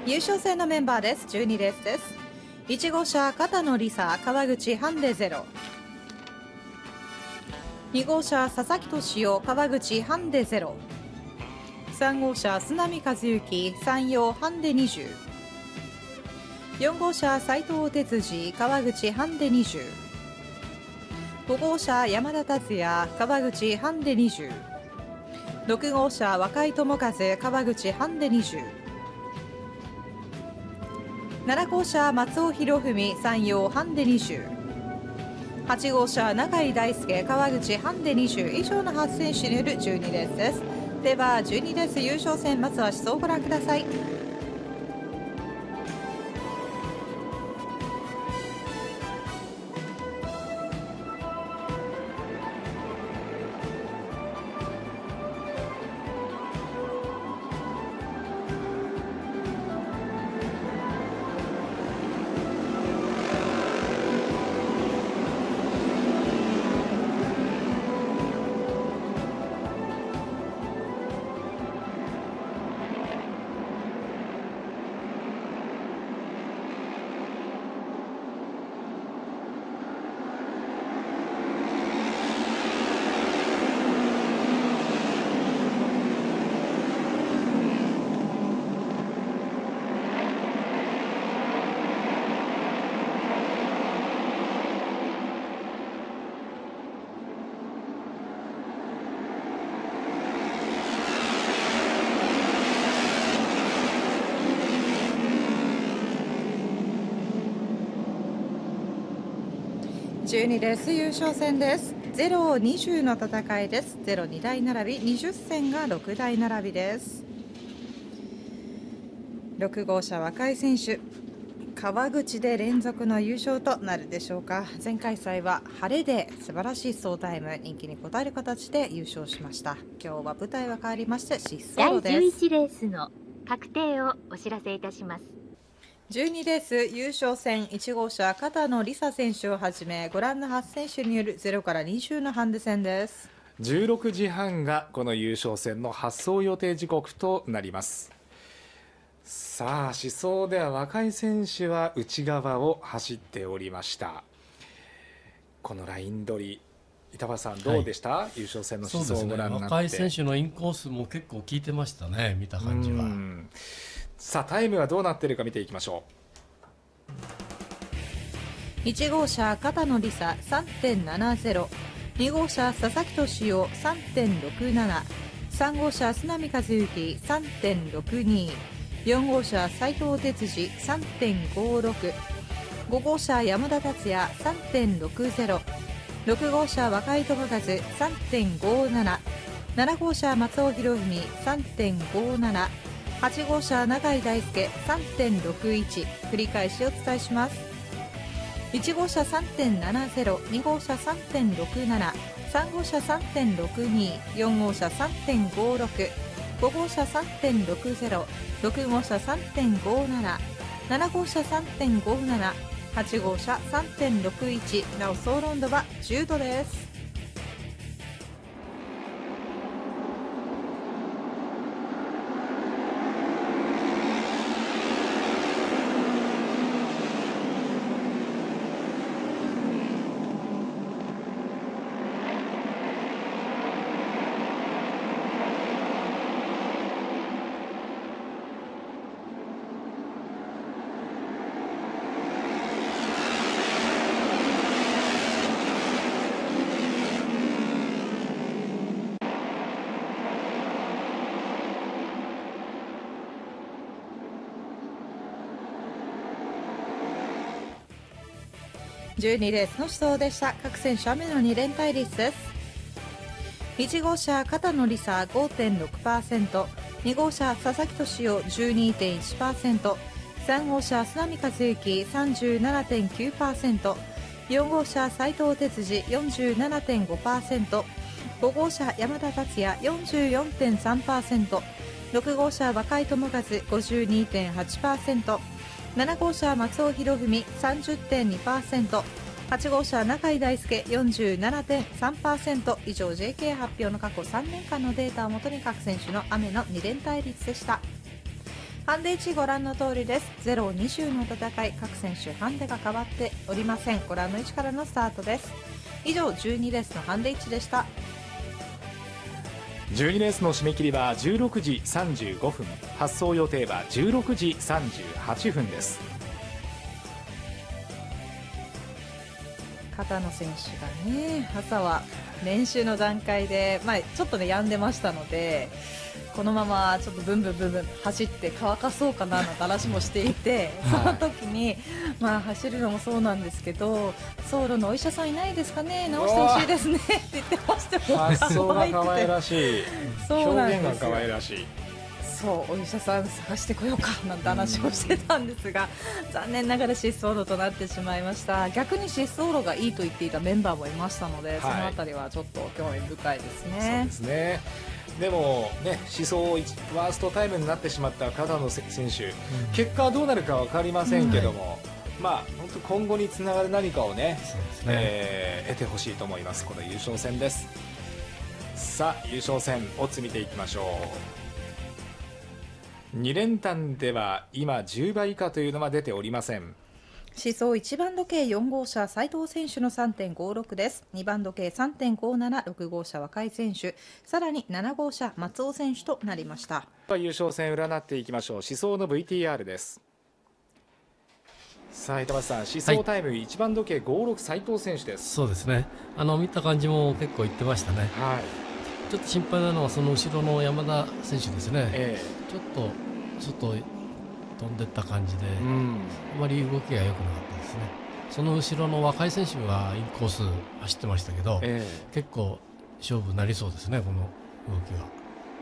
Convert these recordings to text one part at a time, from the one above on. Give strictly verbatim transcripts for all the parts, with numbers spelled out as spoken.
優勝戦のメンバーです。じゅうにレースです。いち号車片野梨沙、川口ハンデゼロ。に号車佐々木俊夫、川口ハンデゼロ。さん号車須波和幸、山陽ハンデにじゅう。よん号車斉藤哲司、川口ハンデにじゅう。ご号車山田達也、川口ハンデにじゅう。ろく号車若井智和、川口ハンデにじゅう。なな号車松尾博文、山陽ハンデにじゅう。はち号車永井大輔、川口ハンデにじゅう。以上のはち選手によるじゅうにレースです。ではじゅうにレース優勝戦、まずは思想をご覧ください。じゅうにレース優勝戦です。ゼロ、にじゅうの戦いです。ゼロに台並び、にじゅっ戦がろく台並びです。ろく号車若い選手、川口で連続の優勝となるでしょうか。前回祭は晴れで素晴らしい走タイム、人気に応える形で優勝しました。今日は舞台は変わりまして疾走路です。 だいじゅういちレースの確定をお知らせいたします。 じゅうにレース優勝戦、いち号車片野梨沙選手をはじめご覧のはち選手によるゼロからにじゅうのハンデ戦です。 じゅうろくじはんがこの優勝戦の発走予定時刻となります。さあ疾走では若い選手は内側を走っておりました。このライン取り、板橋さんどうでした、はい、優勝戦の疾走をご覧になって。 ね、若い選手のインコースも結構効いてましたね、見た感じは。 さあタイムはどうなっているか見ていきましょう。いち号車片野梨沙 さんてんななゼロ、に号車佐々木俊夫 さんてんろくなな、さん号車須波和幸 さんてんろくに、よん号車斉藤哲司 さんてんごろく、ご号車山田達也 さんてんろくゼロ、ろく号車若井智和 さんてんごなな、なな号車松尾博文 さんてんごなな、はち号車永井大輔 さんてんろくいち。 繰り返しお伝えします。いち号車 さんてんななゼロ、に号車 さんてんろくなな、さん号車 さんてんろくに、よん号車 さんてんごろく、ご号車 さんてんろくゼロ、ろく号車 さんてんごなな、なな号車 さんてんごなな、はち号車 さんてんろくいち。 なお総ロンドはじゅうどです。じゅうにレースの出走でした。各選手雨のに連対率です。いち号車片野梨沙 ごてんろくパーセント、に号車佐々木俊夫 じゅうにてんいちパーセント、さん号車須波和幸 さんじゅうななてんきゅうパーセント、よん号車斉藤哲司 よんじゅうななてんごパーセント、ご号車山田達也 よんじゅうよんてんさんパーセント、ろく号車若井智和 ごじゅうにてんはちパーセント、なな号車松尾博文 さんじゅってんにパーセント、はち号車永井大輔 よんじゅうななてんさんパーセント。 以上 ジェーケー 発表の過去さんねんかんのデータをもとに各選手の雨のに連対率でした。 ハンデいちご覧の通りです。ゼロ、にじゅうの戦い、各選手ハンデが変わっておりません。ご覧の位置からのスタートです。以上じゅうにレースのハンデいちでした。 じゅうにレースの締め切りはじゅうろくじさんじゅうごふん、発送予定はじゅうろくじさんじゅうはっぷんです。 片野選手がね、朝は練習の段階で、まあ、ちょっとね病んでましたので、このままちょっとブンブンブンブン走って乾かそうかななんて話もしていて、その時に、まあ、走るのもそうなんですけど、走路のお医者さんいないですかね、直してほしいですねって言ってました。 発想が可愛らしい、 そうなんですよ。 表現が可愛らしい。 そう、お医者さん探してこようかなんて話をしてたんですが、残念ながら疾走路となってしまいました。逆に疾走路がいいと言っていたメンバーもいましたので、はい、そのあたりはちょっと興味深いですね。 そうですね。でもね、思想ワーストタイムになってしまった片野選手、うん、結果はどうなるか分かりませんけども、うん、まあ本当今後につながる何かを ね, ね、えー、得てほしいと思います。この優勝戦です。さあ優勝戦オッズ見ていきましょう。に連単では今じゅうばい以下というのは出ておりません。 思想いち番時計よん号車斉藤選手の さんてんごろく です。に番時計 さんてんごなな、ろく号車若井選手、さらになな号車松尾選手となりました。 優勝戦占っていきましょう。思想の ブイティーアール です。さあ板橋さん、思想タイム、はい、いち番時計ごろく斉藤選手です。 そうですね、あの見た感じも結構いってましたね、はい、ちょっと心配なのはその後ろの山田選手ですね、えー、ちょっと外飛んでった感じで、うん、あまり動きが良くなかったですね。その後ろの若い選手がインコース走ってましたけど、えー、結構勝負になりそうですね、この動きは。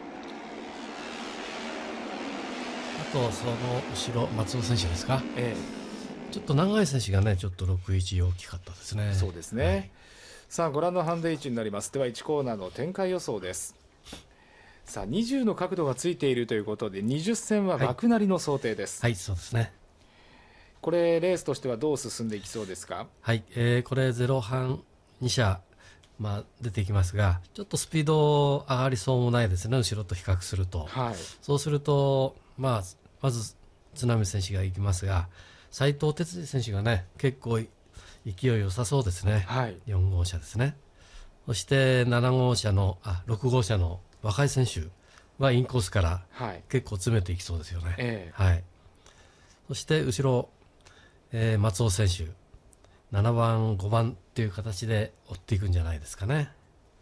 あとその後ろ松尾選手ですか、えー、ちょっと長い選手がねちょっとろくいち大きかったですね。 そうですね、はい、さあご覧のハンデ位置になります。ではいちコーナーの展開予想です。さあにじゅうの角度がついているということでにじゅっ線は枠なりの想定です。 はい、はい、そうですね。 これレースとしてはどう進んでいきそうですか。 はい、えー、これゼロ半に車、まあ、出てきますが、ちょっとスピード上がりそうもないですね、後ろと比較すると、はい、そうすると、まあ、まず津波選手がいきますが、斉藤哲司選手がね結構勢い良さそうですね、はい、よん号車ですね。そしてなな号車のあろく号車の若い選手はインコースから結構詰めていきそうですよね、はいえーはい、そして後ろ、えー、松尾選手ななばんごばんという形で追っていくんじゃないですかね。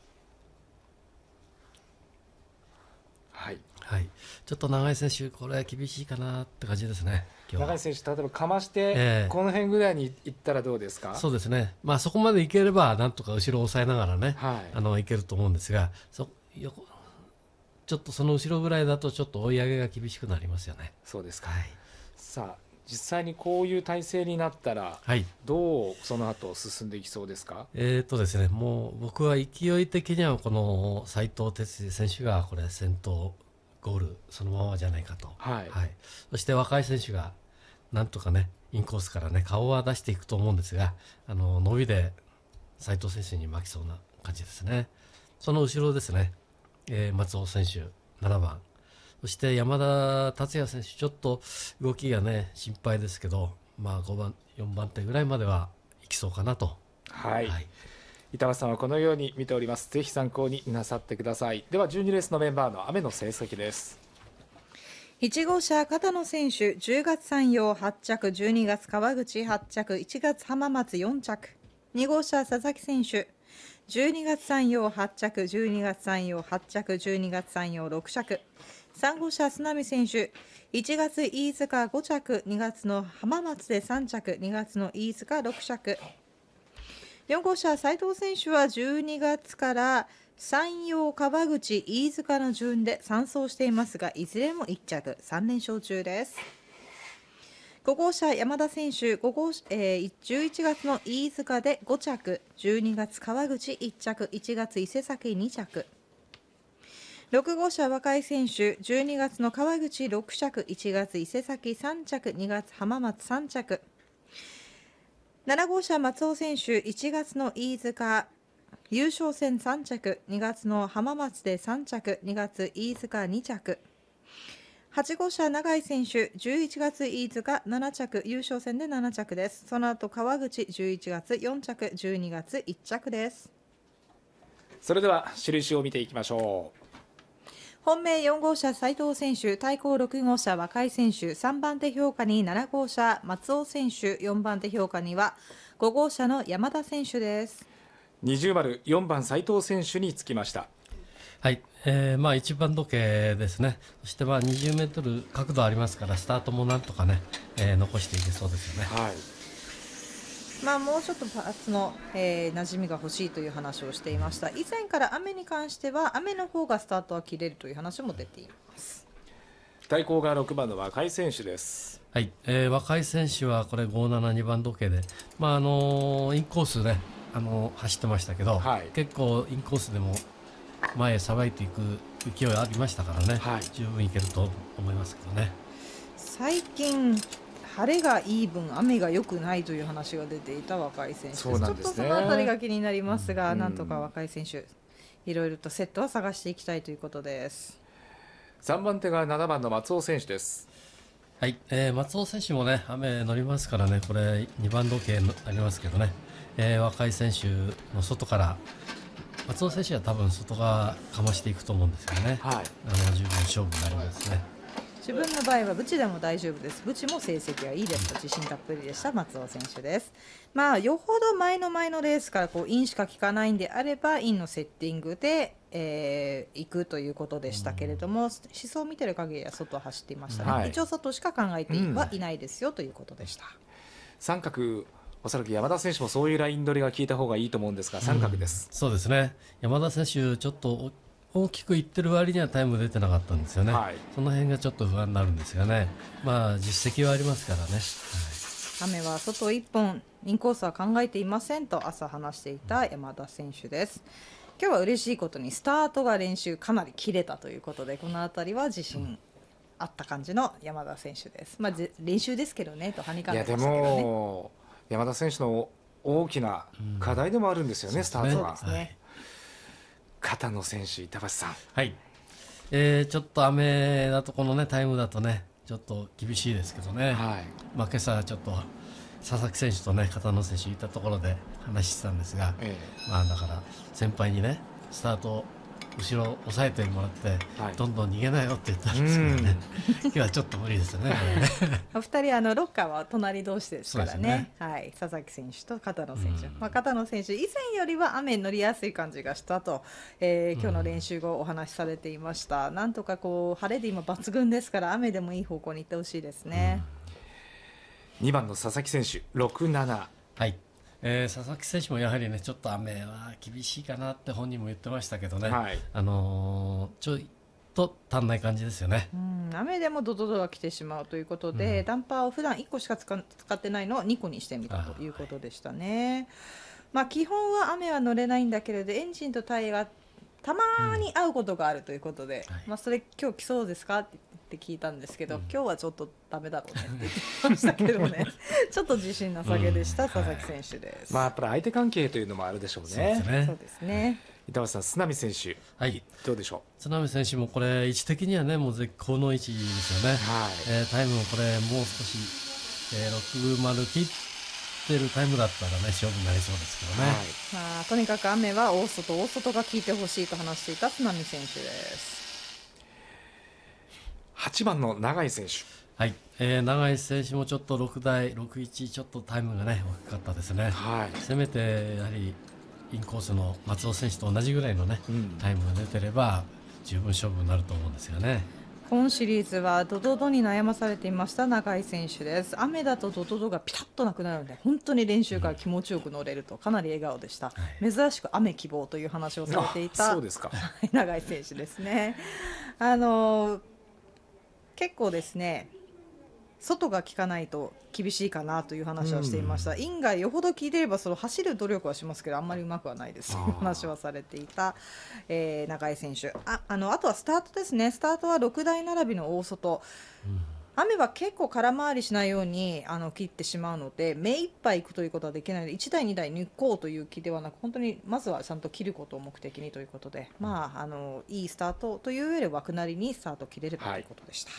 はい、 はい、ちょっと長い選手これ厳しいかなって感じですね。 今日長い選手例えばかまして、えー、この辺ぐらいにいったらどうですか。 そうですね、まあ、そこまでいければなんとか後ろを抑えながらね、はい、あのいけると思うんですが、そ横ちょっとその後ろぐらいだとちょっと追い上げが厳しくなりますよね。 そうですか、はい、さあ実際にこういう体制になったら、はい、どうその後進んでいきそうですか。 えーとですね、もう僕は勢い的にはこの斉藤哲司選手がこれ先頭ゴールそのままじゃないかと、はいはい、そして若い選手がなんとかねインコースからね顔は出していくと思うんですが、あの伸びで斉藤選手に巻きそうな感じですね。その後ろですね、えー、松尾選手ななばん、そして山田達也選手ちょっと動きがね心配ですけど、まあ、ごばんよんばん手ぐらいまではいきそうかなと、 はいはい、板橋さんはこのように見ております。ぜひ参考になさってください。ではじゅうにレースのメンバーの雨の成績です。 いち号車片野選手じゅうがつ山陽はち着、じゅうにがつ川口はち着、いちがつ浜松よん着。に号車佐々木選手じゅうにがつ山陽はち着、じゅうにがつ山陽はち着、じゅうにがつ山陽ろく着。さん号車須波選手いちがつ飯塚ご着、にがつの浜松でさん着、にがつの飯塚ろく着。よん号車斉藤選手はじゅうにがつから山陽川口飯塚の順でさん走していますが、いずれもいち着、さん連勝中です。ご号車山田選手ご号、えー、じゅういちがつの飯塚でご着、じゅうにがつ川口いち着、いちがつ伊勢崎に着。ろく号車若井選手じゅうにがつの川口ろく着、いちがつ伊勢崎さん着、にがつ浜松さん着。なな号車松尾選手いちがつの飯塚優勝戦さん着、にがつの浜松でさん着、にがつ飯塚に着。 はち号車永井選手、じゅういちがつ飯塚なな着、優勝戦でなな着です。その後川口じゅういちがつよん着、じゅうにがついっ着です。 それでは印を見ていきましょう。 本命よん号車斉藤選手、対抗ろく号車若井選手、さんばん手評価になな号車松尾選手、よんばん手評価にはご号車の山田選手です。 二重丸よんばん斉藤選手につきました。 はい、えー、まあいちばん時計ですね。そしてまあにじゅうメートル角度ありますから、スタートもなんとかね、えー、残していけそうですよね。 はい。 まあ、もうちょっとパーツの、えー、馴染みが欲しいという話をしていました。以前から雨に関しては雨の方がスタートは切れるという話も出ています。 対抗がろくばんの若井選手です。 はい、えー、若井選手はこれごななにばん時計で、まああのー、インコースね、あのー、走ってましたけど、はい、結構インコースでも前へさばいていく勢いありましたからね、はい、十分いけると思いますけどね。 最近晴れがいい分雨が良くないという話が出ていた若井選手です。そうなんですね。ちょっとそのあたりが気になりますが、うん、なんとか若井選手いろいろとセットは探していきたいということです。 さんばん手がななばんの松尾選手です。 はい、えー、松尾選手もね雨乗りますからね、これにばん時計になりますけどね、えー、若井選手の外から松尾選手は多分外側かましていくと思うんですよね。はい、あの十分勝負になりますね。 自分の場合はブチでも大丈夫です。ブチも成績はいいですと自信たっぷりでした松尾選手です。まあよほど前の前のレースからこうインしか効かないんであればインのセッティングで、えー、行くということでしたけれども、思想を見てる限りは外を走っていましたね、はい、一応外しか考えてはいないですよ、うん、ということでした。 三角、おそらく山田選手もそういうライン取りが効いた方がいいと思うんですが、三角です、 うん、そうですね。山田選手ちょっと大きくいってる割にはタイム出てなかったんですよね、はい、その辺がちょっと不安になるんですがね、まあ実績はありますからね、 はい、雨は外いっぽんインコースは考えていませんと朝話していた山田選手です。今日は嬉しいことにスタートが練習かなり切れたということで、このあたりは自信あった感じの山田選手です。まあ練習ですけどねとはにかんでましたけどね。いやでも山田選手の大きな課題でもあるんですよね、うん、スタートは。そうですね。片野選手、板橋さん、 はい、えー、ちょっと雨だとこの、ね、タイムだとねちょっと厳しいですけどね、はい、まあ、今朝ちょっと佐々木選手と、ね、片野選手いたところで話してたんですが、ええ、まあ、だから先輩にねスタート後ろ押さえてもらって、はい、どんどん逃げなよって言ったんですけどね今日はちょっと無理ですよねお二人あのロッカーは隣同士ですから ね, ね、はい、佐々木選手と片野選手、まあ、片野選手以前よりは雨に乗りやすい感じがしたと、えー、今日の練習後お話しされていました。なんとかこう晴れで今抜群ですから雨でもいい方向に行ってほしいですね。 にばんの佐々木選手ろくなな、 はい、えー、佐々木選手もやはりねちょっと雨は厳しいかなって本人も言ってましたけどね、はい、あのー、ちょいと足んない感じですよね。 うん、雨でもドドドが来てしまうということで、うん、ダンパーを普段いっこしか 使, 使ってないのをにこにしてみたということでしたね、はい、まあ、基本は雨は乗れないんだけれどエンジンとタイヤがたまに合うことがあるということで、うん、まあ、それ今日来そうですかってって聞いたんですけど、うん、今日はちょっとダメだろうねって言ってましたけどねちょっと自信なさげでした、うん、佐々木選手です、 はい、まあ、やっぱり相手関係というのもあるでしょうね。 そうですね。そうですね。 板橋さん、須波選手、はい、どうでしょう。須波選手もこれ位置的にはねもう絶好の位置ですよね、はい、えー、タイムもこれもう少し、えー、ろくじゅう切ってるタイムだったらね勝負になりそうですけどね、はい、 まあ、とにかく雨は大外大外が効いてほしいと話していた須波選手です。 はちばんの永井選手、 はい、えー、永井選手もちょっとろく台ろくいちちょっとタイムがね大きかったですね、はい、せめてやはりインコースの松尾選手と同じぐらいのね、うん、タイムが出てれば十分勝負になると思うんですよね。 今シリーズはドドドに悩まされていました永井選手です。雨だとドドドがピタッとなくなるので本当に練習から気持ちよく乗れるとかなり笑顔でした、はい、珍しく雨希望という話をされていたそうですか永井選手ですね。あのー結構ですね外が効かないと厳しいかなという話はしていました。インがよほど効いていればその走る努力はしますけどあんまりうまくはないですという話はされていた、えー、永井選手。 あ, あ, のあとはスタートですね。スタートはろく台並びの大外、うん、 雨は結構空回りしないようにあの切ってしまうので、目いっぱいいくということはできないので、いちだいにだい抜こうという気ではなく、本当にまずはちゃんと切ることを目的にということで、まあ、あのいいスタートというより枠なりにスタート切れればということでした。はい、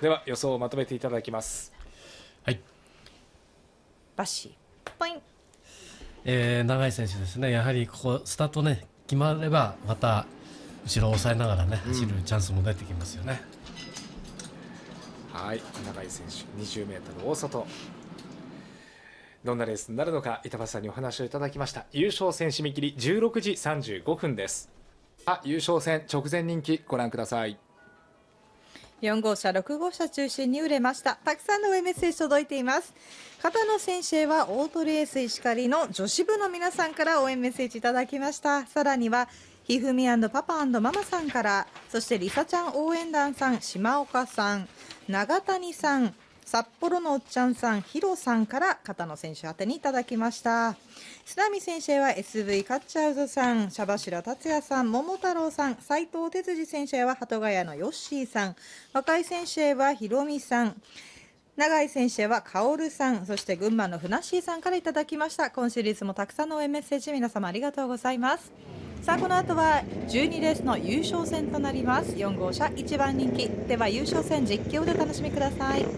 では予想をまとめていただきます。 はい、 バッシーポイン、 えー、永井選手ですね、やはりここスタートね決まればまた後ろを抑えながらね走るチャンスも出てきますよね。 うん、はい、永井選手 にじゅうメートル 大外、どんなレースになるのか板橋さんにお話をいただきました。優勝戦締め切りじゅうろくじさんじゅうごふんです。あ、優勝戦直前人気ご覧ください。 よん号車ろく号車中心に売れました。たくさんの応援メッセージ届いています。片野選手へはオートレース石狩の女子部の皆さんから応援メッセージいただきました。さらにはひふみ&パパ&ママさんから、そしてりさちゃん応援団さん、島岡さん、長谷さん、札幌のおっちゃんさん、ヒロさんから片野選手宛てにいただきました。須波選手へは エスブイ カッチャーズさん、茶柱達也さん、桃太郎さん、斉藤哲司選手へは鳩ヶ谷のヨッシーさん、若い選手へはひろみさん、永井選手へはカオルさん、そして群馬のふなっしーさんからいただきました。今シリーズもたくさんの応援メッセージ皆様ありがとうございます。さあこの後はじゅうにレースの優勝戦となります。よん号車いちばん人気では優勝戦実況でお楽しみください。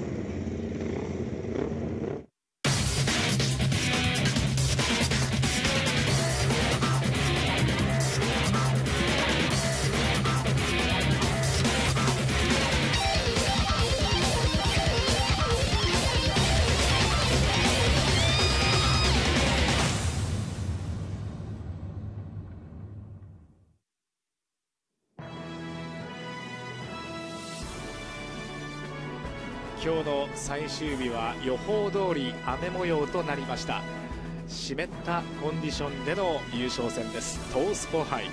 今日の最終日は予報通り雨模様となりました。湿ったコンディションでの優勝戦です。トースポ杯、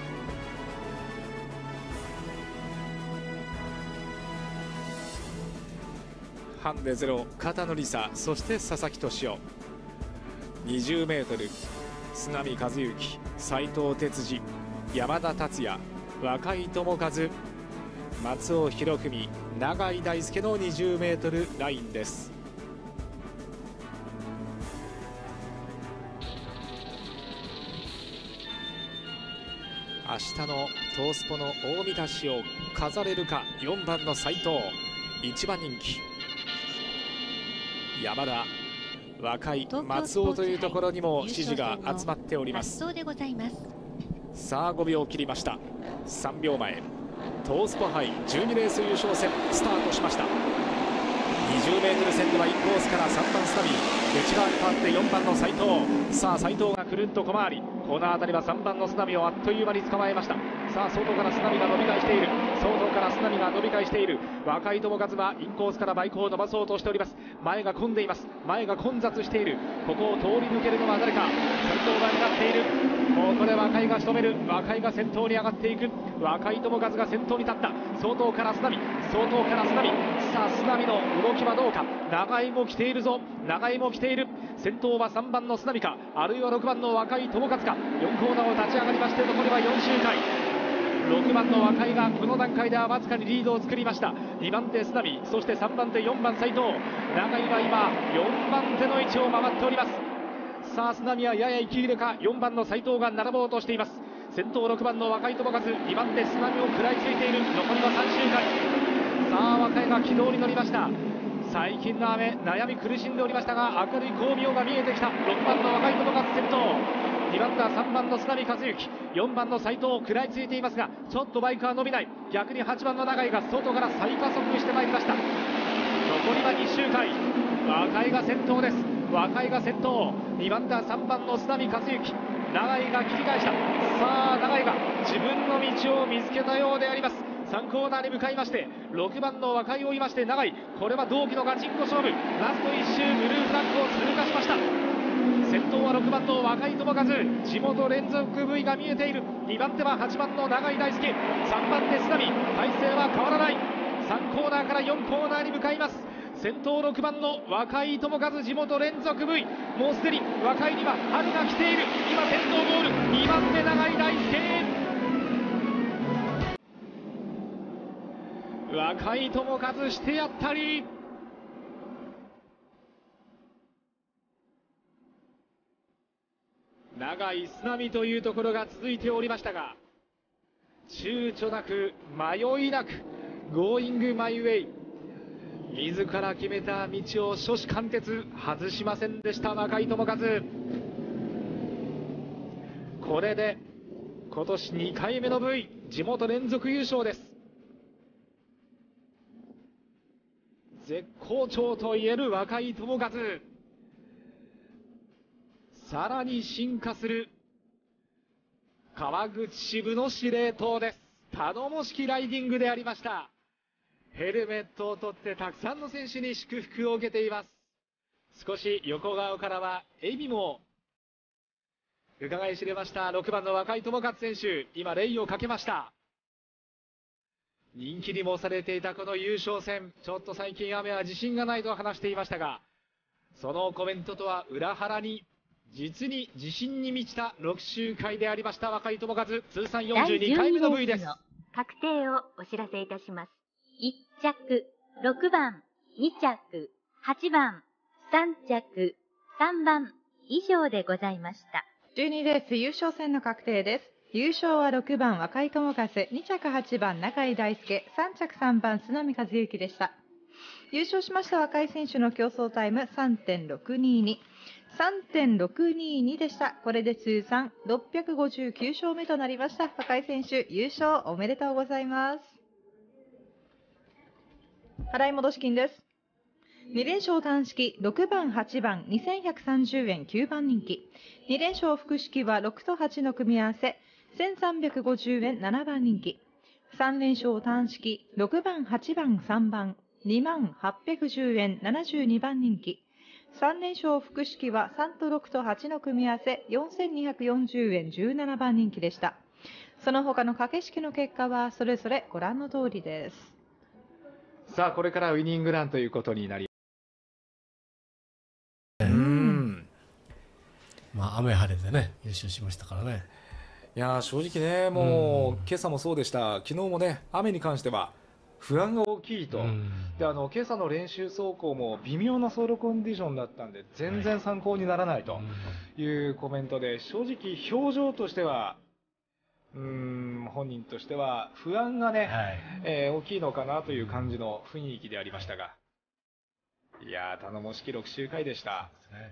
ハンデゼロ片野梨沙、そして佐々木俊夫、にじゅうメートル須波和幸、斉藤哲司、山田達也、若井智和、松尾博文、永井大輔のにじゅうメートルラインです。明日のトースポの大見出しを飾れるか。よんばんの斉藤、いちばん人気山田、若井、松尾というところにも支持が集まっております。さあごびょう切りました。さんびょうまえ、トースポ杯じゅうにレース優勝戦スタートしました。にじゅうメートル線ではインコースからさんばん須波、内側に変わってよんばんの斉藤。さあ斉藤がくるんと小回り、この辺りはさんばんの須波をあっという間に捕まえました。さあ外から須波が伸び返している、外から須波が伸び返している。若井智和はインコースからバイクを伸ばそうとしております。前が混んでいます。前が混雑している。ここを通り抜けるのは誰か。斉藤が狙っている。ここで若井が仕留める。若井が先頭に上がっていく。若井智和が先頭に立った。外から須波、外から須波。さあ須波の動きはどうか。長井も来ているぞ。長井も来ている。先頭はさんばんの須波か、あるいはろくばんの若井智和か。よんコーナーを立ち上がりまして、残りはよん周回。ろくばんの若井がこの段階ではわずかにリードを作りました。にばん手須波、そしてさんばん手よんばん斉藤。長井は今よんばん手の位置を回っております。さあ須波はやや息切れか。よんばんの斉藤が並ぼうとしています。先頭ろくばんの若井智和、にばん手須波を食らいついている。残りはさん周回。さあ若井が軌道に乗りました。最近の雨、悩み苦しんでおりましたが明るい光明が見えてきた。ろくばんの若井智和先頭、にばん手はさんばんの須波和幸、よんばんの斉藤を食らいついていますが、ちょっとバイクは伸びない。逆にはちばんの永井が外から再加速してまいりました。残りはに周回。若井が先頭です。若井が先頭、にばん手はさんばんの須波和幸、永井が切り返した。さあ永井が自分の道を見つけたようであります。さんコーナーに向かいまして、ろくばんの若井を追いまして永井、これは同期のガチンコ勝負。ラストいっ周ブルーフラッグを通過しました。先頭はろくばんの若井智和、地元連続 ブイ が見えている。にばん手ははちばんの永井大輔、さんばん手須波、体勢は変わらない。さんコーナーからよんコーナーに向かいます。先頭ろくばんの若井智和、地元連続 ブイ、もうすでに若井には春が来ている。今先頭ゴール、にばん手永井大輔、 若井友和してやったり。長い須波というところが続いておりましたが、躊躇なく迷いなくゴーイングマイウェイ、自ら決めた道を初志貫徹、外しませんでした若井友和。これで今年にかいめの V、 地元連続優勝です。絶好調といえる若井友和、さらに進化する川口支部の司令塔です。頼もしきライディングでありました。ヘルメットを取ってたくさんの選手に祝福を受けています。少し横顔からは笑みも伺い知れました。ろくばんの若井友和選手、今礼をかけました。人気にもされていたこの優勝戦、ちょっと最近雨は自信がないと話していましたが、そのコメントとは裏腹に実に自信に満ちたろく周回でありました若井友和。通算よんじゅうにかいめの V です。 確定をお知らせいたします。いっ着、ろくばん、に着、はちばん、さん着、さんばん以上でございました。 じゅうにレース優勝戦の確定です。優勝はろくばん若井友和、に着はちばん中井大輔、さん着さんばん須波和幸でした。優勝しました若井選手の競争タイム さんてんろくにに、さんてんろくにに でした。これで通算ろっぴゃくごじゅうきゅう勝目となりました。若井選手優勝おめでとうございます。払い戻し金です。に連勝単式ろくばんはちばんにせんひゃくさんじゅうえんきゅうばん人気、に連勝複式はろくとはちの組み合わせせんさんびゃくごじゅうえんななばん人気、さん連勝単式ろくばんはちばんさんばんにまんはっぴゃくじゅうえんななじゅうにばん人気、さん連勝複式はさんとろくとはちの組み合わせよんせんにひゃくよんじゅうえんじゅうななばん人気でした。その他の掛け式の結果はそれぞれご覧の通りです。 さあこれからウイニングランということになり、 うん、まあ雨晴れでね優勝しましたからね。 いや正直ね、もう、うん、今朝もそうでした。昨日もね雨に関しては不安が大きいと、うん、であの今朝の練習走行も微妙な走路コンディションだったんで全然参考にならないというコメントで、正直表情としてはうーん本人としては不安がね、はい、えー、大きいのかなという感じの雰囲気でありましたが、いやー頼もしきろく周回でした。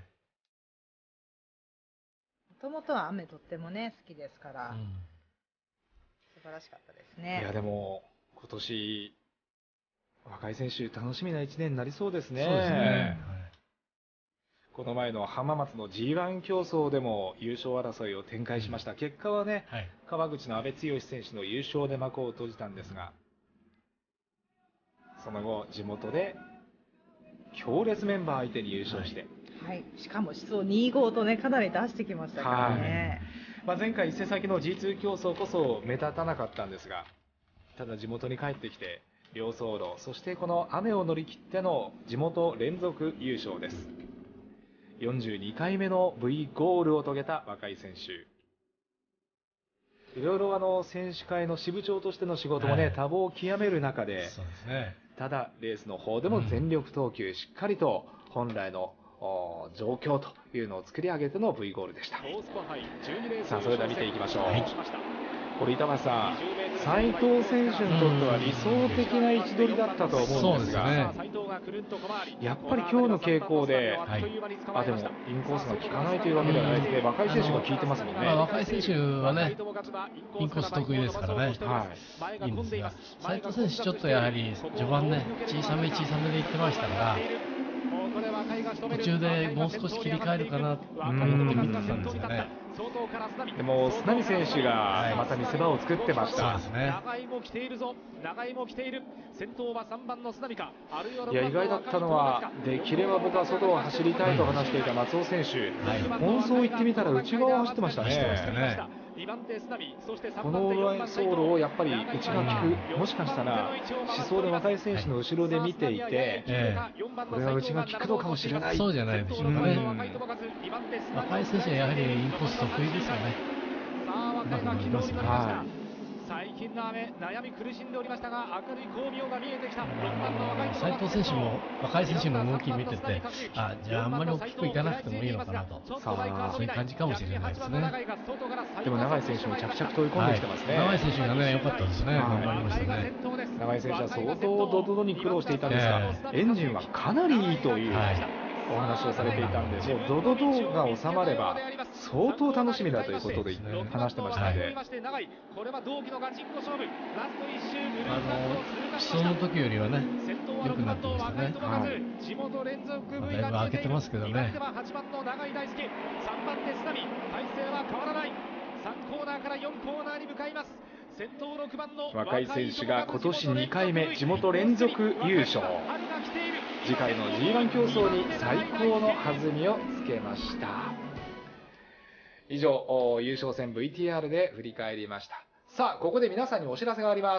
もともとは雨とってもね好きですから、うん、素晴らしかったですね。 いやでも今年若い選手楽しみないちねんになりそうですね。 そうですね、はい、 この前の浜松の ジーワン 競争でも優勝争いを展開しました。結果はね、はい、川口の阿部剛選手の優勝で幕を閉じたんですが、その後地元で強烈メンバー相手に優勝して、 はいはい、しかも出走にじゅうごとねかなり出してきましたからね、 はい、まあ、前回伊勢崎の ジーツー 競争こそ目立たなかったんですが、ただ地元に帰ってきて両走路、そしてこの雨を乗り切っての地元連続優勝です。よんじゅうにかいめの V ゴールを遂げた若井選手、いろいろあの選手会の支部長としての仕事もね、はい、多忙を極める中で、そうですね、ただレースの方でも全力投球、うん、しっかりと本来の状況というのを作り上げての V ゴールでした。さあそれでは見ていきましょう。はい、これ板橋さん、斉藤選手にとっては理想的な位置取りだったと思うんですが、ね、やっぱり今日の傾向で、はい、あでもインコースが効かないというわけではないですね、若い選手が効いてますもんね。 まあ、若い選手はねインコース得意ですからね、はい、いいんですが、斉藤選手ちょっとやはり序盤ね小さめ小さめでいってましたから、途中でもう少し切り替えるかなと思って見てたんですがね。 でも須波選手がまた見せ場を作ってました。 そうですね。 いや意外だったのは、できれば僕は外を走りたいと話していた松尾選手、はい、本走行ってみたら内側を走ってましたね。この走路をやっぱり内が効く、もしかしたら思想で若い選手の後ろで見ていて、ええ、これは内が効くのかもしれない。 そうじゃないでしょうかね。若い選手はやはりインコース得意ですよね。うまくいきますね。はい、 最近の雨悩み苦しんでおりましたが明るい光明が見えてきた。ろくばんの若い斉藤選手も若い選手の動き見てて、あ、じゃああんまり大きくいかなくてもいいのかなと、さあそういう感じかもしれないですね。 でも永井選手も着々と追い込んできてますね。 永井選手がね良かったですね。頑張りましたね。 永井選手は相当ドドドに苦労していたんですが、エンジンはかなりいいというお話をされていたんで、もうドドドが収まれば相当楽しみだということで話してましたので、 あのその時よりはね良くなってましたね。はい、まあ、だいぶ開けてますけどね。 若い選手が今年にかいめ地元連続優勝、次回の ジーワン 競争に最高の弾みをつけました。以上優勝戦 ブイティーアール で振り返りました。さあここで皆さんにお知らせがあります。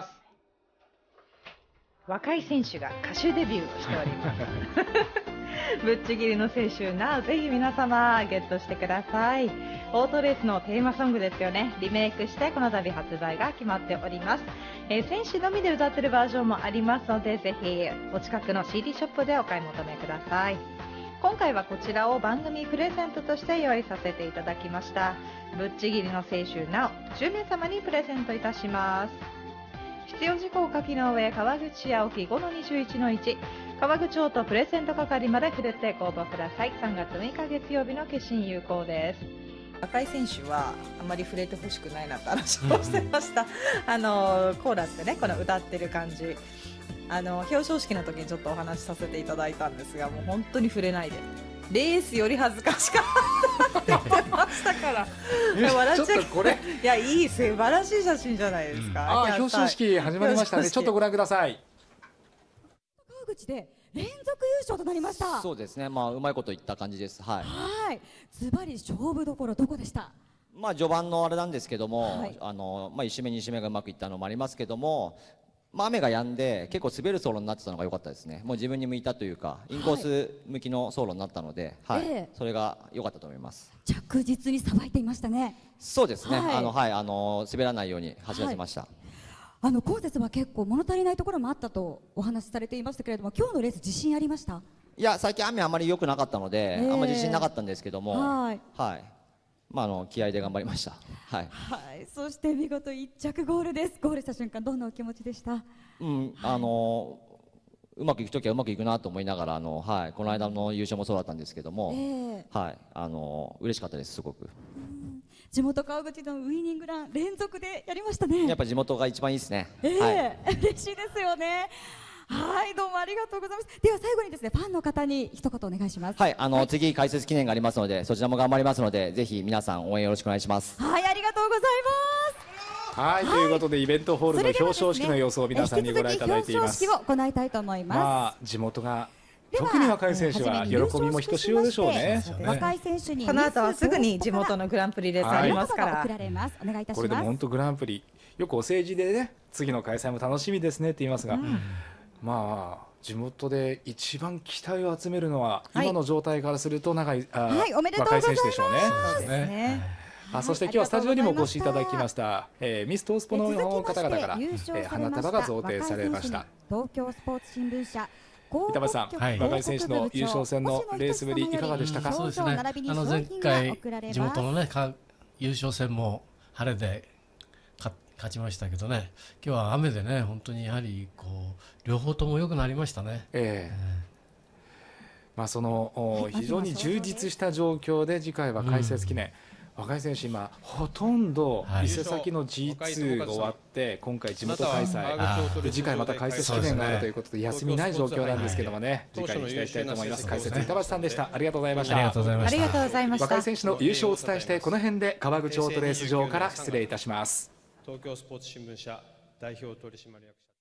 若い選手が歌手デビューをしておりますぶっちぎりの青春な、ぜひ皆様ゲットしてください。オートレースのテーマソングですよね。リメイクしてこの度発売が決まっております。えー、選手のみで歌ってるバージョンもありますので、ぜひお近くの シーディー ショップでお買い求めください。今回はこちらを番組プレゼントとして用意させていただきました。ぶっちぎりの青春なおじゅうめい様にプレゼントいたします。必要事項を書きの上、川口青木 ごのにじゅういちのいち 川口オートプレゼント係までふるってご応募ください。さんがつむいか月曜日の決心有効です。若い選手はあまり触れてほしくないなって話をしてました、うんうん、あのコーラってね、この歌ってる感じ、あの表彰式の時にちょっとお話しさせていただいたんですが、もう本当に触れないで、レースより恥ずかしかったって言ってましたから笑っちゃう。これいや、いい素晴らしい写真じゃないですか、うん、 あ、表彰式始まりましたね。ちょっとご覧ください。 川口で連続優勝となりました。 そうですね、まあうまいこといった感じです。はい。 はい。ズバリ勝負どころどこでした？ まあ序盤のあれなんですけども、 はい、 あのまあいち周目に周目がうまくいったのもありますけども、まあ雨が止んで結構滑る走路になってたのが良かったですね。もう自分に向いたというか、インコース向きの走路になったので、はい、はいえー、それが良かったと思います。 着実にさばいていましたね。 そうですね。はい、あのはいあの滑らないように走らせました。はい、 あの今節は結構物足りないところもあったとお話しされていましたけれども、今日のレース自信ありました？ いや、最近雨あまり良くなかったので、えー、あんまり自信なかったんですけども、はい、はい、まああの気合で頑張りました。はい。 はい。そして見事一着ゴールです。ゴールした瞬間どんなお気持ちでした？ うん、あのうまくいくときはうまくいくなと思いながら、あのはいこの間の優勝もそうだったんですけども、えー、はいあの嬉しかったです、すごく。 地元川口のウイニングラン連続でやりましたね。 やっぱ地元が一番いいですね。 えー、はい、嬉しいですよね。はい、どうもありがとうございます。では最後にですね、ファンの方に一言お願いします。 はい、あの、はい、次解説記念がありますので、そちらも頑張りますので、ぜひ皆さん応援よろしくお願いします。 はい、ありがとうございます。はい、はい、ということでイベントホールの表彰式の様子を皆さんにご覧いただいています。 引き続き表彰式を行いたいと思います。まあ、地元が特に若い選手は喜びもひとしおでしょうね。 若い選手にこの後はすぐに地元のグランプリレースありますから。 送られます。お願いいたします。 これでも本当グランプリ、よくお政治でね、次の開催も楽しみですねって言いますが、うん、まあ地元で一番期待を集めるのは、はい、今の状態からすると長い、 はい、おめでとうございます。 若い選手でしょうね。そうですね。あ、そして今日はスタジオにもお越しいただきました、えー、ミストースポの方々から、えー、花束が贈呈されました。 東京スポーツ新聞社板橋さん、はい、若い選手の優勝戦のレースぶりいかがでしたか？ そうですね、あの前回地元のね優勝戦も晴れで勝ちましたけどね、今日は雨でね、本当にやはりこう両方とも良くなりましたね。えーえーまあ、その非常に充実した状況で次回は解説記念、うん、若い選手今ほとんど伊勢崎の ジーツー が終わって今回地元開催、次回また解説記念があるということで休みない状況なんですけどもね、次回に期待したいと思います。解説板橋さんでした。ありがとうございました。 ありがとうございました。 ありがとうございました。 若い選手の優勝をお伝えしてこの辺で川口オートレース場から失礼いたします。 東京スポーツ新聞社代表取締役社